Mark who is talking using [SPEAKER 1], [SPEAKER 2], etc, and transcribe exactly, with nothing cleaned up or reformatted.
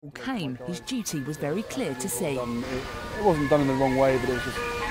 [SPEAKER 1] came, his duty was very clear to see.
[SPEAKER 2] It, it wasn't done in the wrong way, but it was just